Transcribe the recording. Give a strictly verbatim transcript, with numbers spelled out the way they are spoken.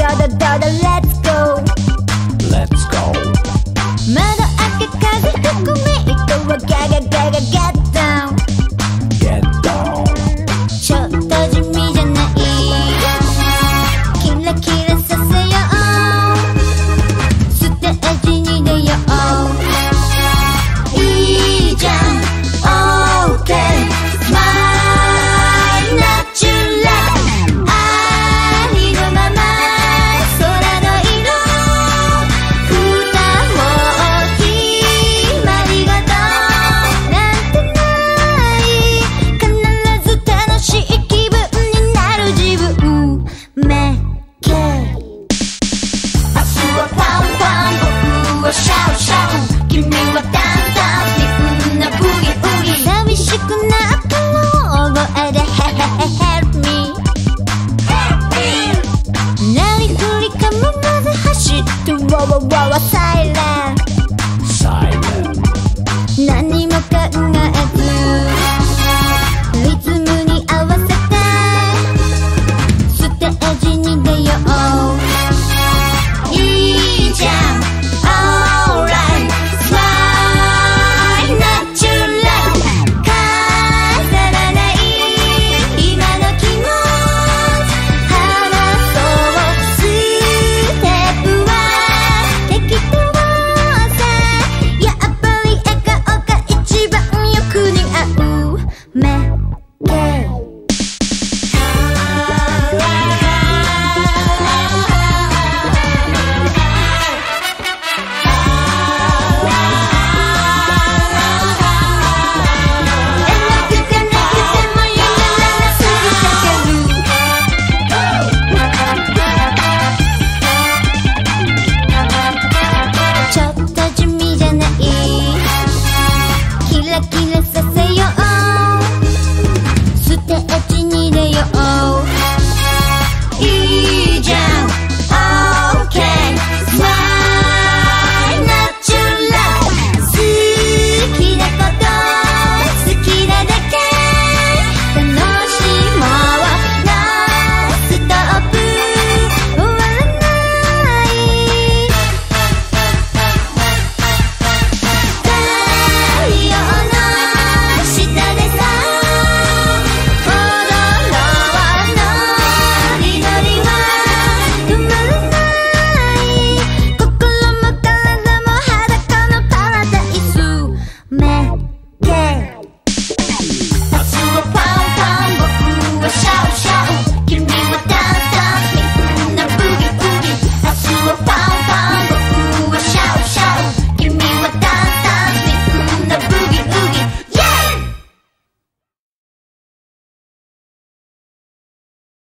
だだだだ Let's go Let's go 窓開け風吹くメイトはガガガガ Get down Get down ちょっと地味じゃないキラキラさせようステージに出よういいじゃん OK My natural ありのまま空の色二方決まりがとうなんてない必ず楽しい気分になる自分めけ明日はファンファン僕はシャウシャウ君はダンダンみんなブギブギ寂しくなったら大声で Help me Help me 何振りかもまず走ってわわわわサイレン